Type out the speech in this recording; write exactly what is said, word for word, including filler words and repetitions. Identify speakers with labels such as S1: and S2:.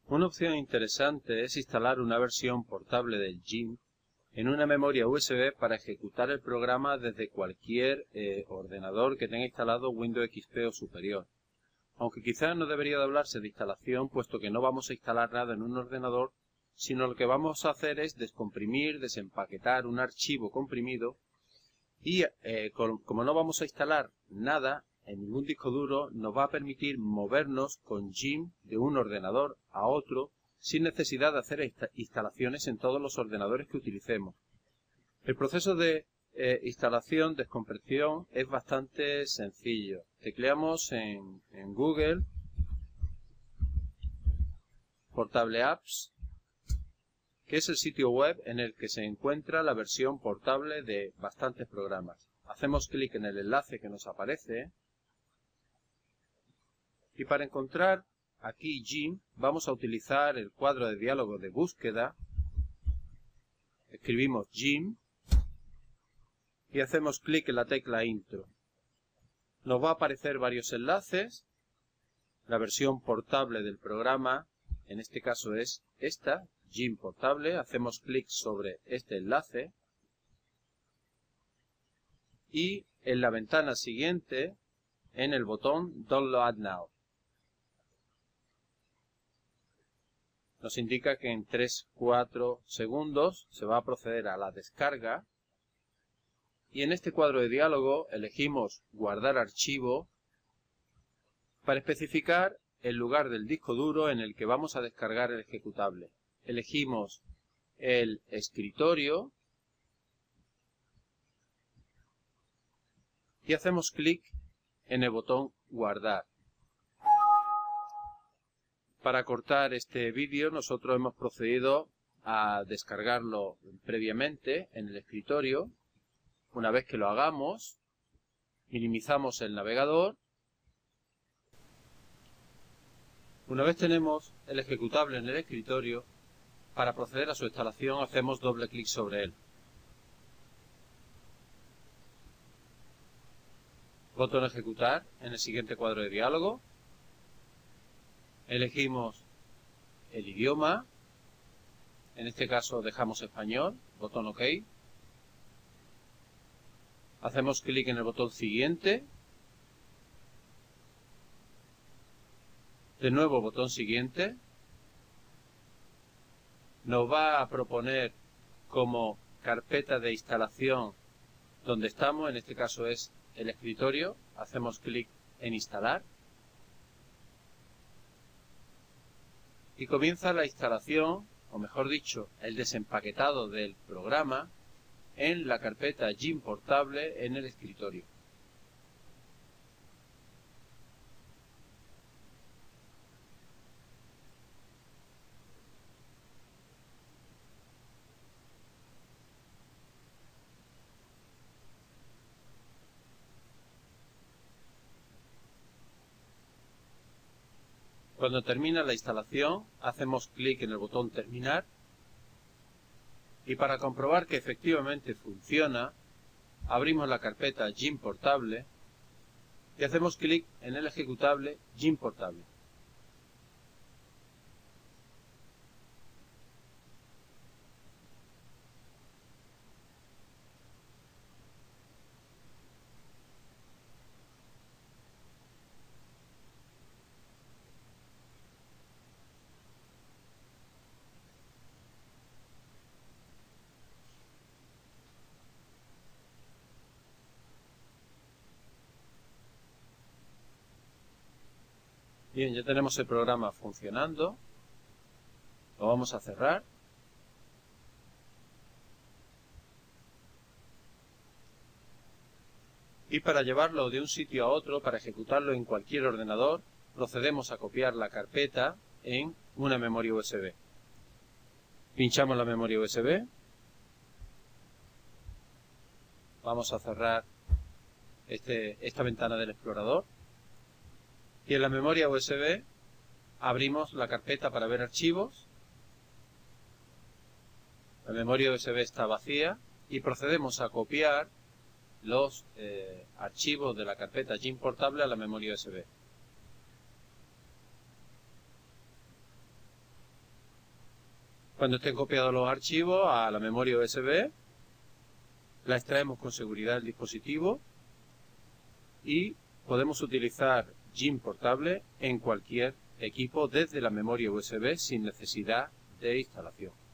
S1: Una opción interesante es instalar una versión portable del GIMP en una memoria U S B para ejecutar el programa desde cualquier eh, ordenador que tenga instalado Windows X P o superior. Aunque quizás no debería de hablarse de instalación, puesto que no vamos a instalar nada en un ordenador, sino lo que vamos a hacer es descomprimir, desempaquetar un archivo comprimido y eh, con, como no vamos a instalar nada en ningún disco duro, nos va a permitir movernos con GIMP de un ordenador a otro sin necesidad de hacer insta instalaciones en todos los ordenadores que utilicemos. El proceso de eh, instalación, descompresión es bastante sencillo. Tecleamos en, en Google Portable Apps, que es el sitio web en el que se encuentra la versión portable de bastantes programas. Hacemos clic en el enlace que nos aparece y para encontrar aquí GIMP vamos a utilizar el cuadro de diálogo de búsqueda. Escribimos GIMP y hacemos clic en la tecla Intro. Nos va a aparecer varios enlaces. La versión portable del programa, en este caso es esta, GIMP portable. Hacemos clic sobre este enlace y en la ventana siguiente en el botón Download Now. Nos indica que en tres a cuatro segundos se va a proceder a la descarga y en este cuadro de diálogo elegimos guardar archivo para especificar el lugar del disco duro en el que vamos a descargar el ejecutable. Elegimos el escritorio y hacemos clic en el botón guardar. Para cortar este vídeo nosotros hemos procedido a descargarlo previamente en el escritorio. Una vez que lo hagamos, minimizamos el navegador. Una vez tenemos el ejecutable en el escritorio, para proceder a su instalación hacemos doble clic sobre él. Botón ejecutar en el siguiente cuadro de diálogo. Elegimos el idioma, en este caso dejamos español, botón OK. Hacemos clic en el botón siguiente. De nuevo botón siguiente. Nos va a proponer como carpeta de instalación donde estamos, en este caso es el escritorio. Hacemos clic en instalar. Y comienza la instalación, o mejor dicho, el desempaquetado del programa en la carpeta GIMP portable en el escritorio. Cuando termina la instalación, hacemos clic en el botón terminar y para comprobar que efectivamente funciona, abrimos la carpeta GIMP portable y hacemos clic en el ejecutable GIMP portable. Bien, ya tenemos el programa funcionando. Lo vamos a cerrar. Y para llevarlo de un sitio a otro, para ejecutarlo en cualquier ordenador, procedemos a copiar la carpeta en una memoria U S B. Pinchamos la memoria U S B. Vamos a cerrar este, esta ventana del explorador. Y en la memoria U S B abrimos la carpeta para ver archivos. La memoria U S B está vacía y procedemos a copiar los eh, archivos de la carpeta GIMP portable a la memoria U S B. Cuando estén copiados los archivos a la memoria U S B, la extraemos con seguridad del dispositivo y podemos utilizar Jim Portable en cualquier equipo desde la memoria U S B sin necesidad de instalación.